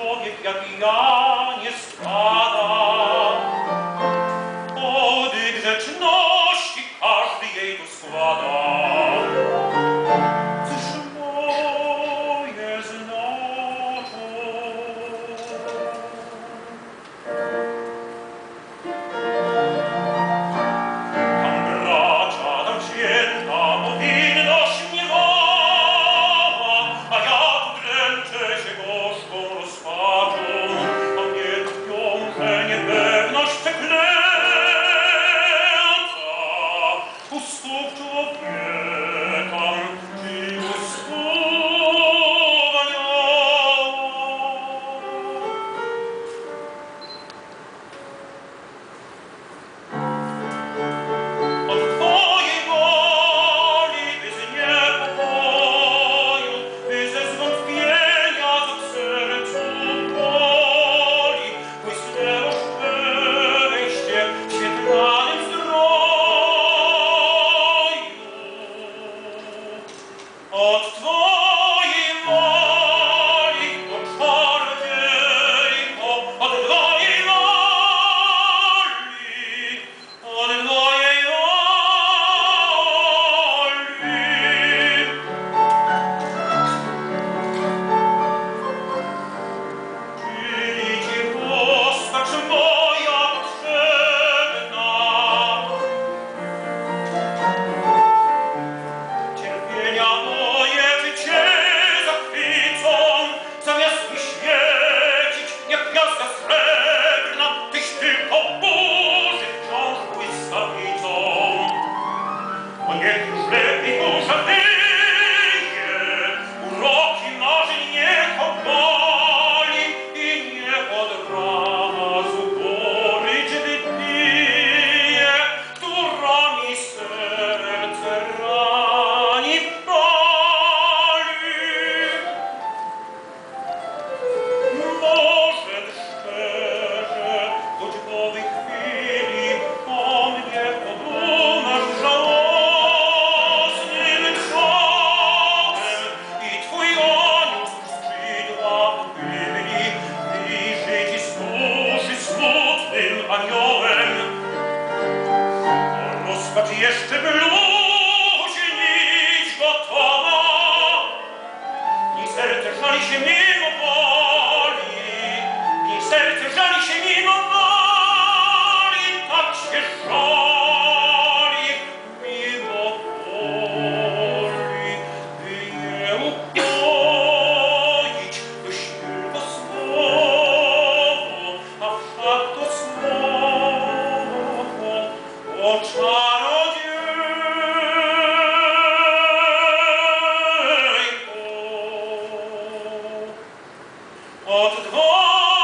człowiek jak ja nie spada. Ody grzeczności każdy jej tu składa. Cóż moje znaczą? Tam bracia, tam święta, powinność mnie woła, a ja tu dręczę się gorzką rozpaczą. A mnie wiąże niepewność przeklęta u stóp człowieka, czy u stóp anioła. Od Twojej woli, by z niepokoju, by ze zwątpienia, co w sercu boli, błysnęło szczęście w świetlanym zdroju. Od Twojej woli, o czarodziejko, od Twojej woli, od Twojej woli. Czyli Ci postać moja potrzebna, cierpienia moje życie zachwycą, zamiast mi świecić jak gwiazda srebrna, Tyś tylko burzy wciąż błyskawicą. O niech już lepiej burza wyje, uroki marzeń niech obali i niech od razu gorycz wypije, która mi serce rani, pali. Może szczerze, choć w owej chwili o mnie podumasz żałosnym czołem i Twój anioł skrzydła pochyli, bliży Ci z duszy smutnym aniołem. O rozpacz jeszcze bluźnić gotowa, ni serce żali się mimo woli, ni serce żali się mimo woli, tak się żali mimo woli, by je ukoić, byś tylko słowo, a wszak to słowo o czarodziejko. Od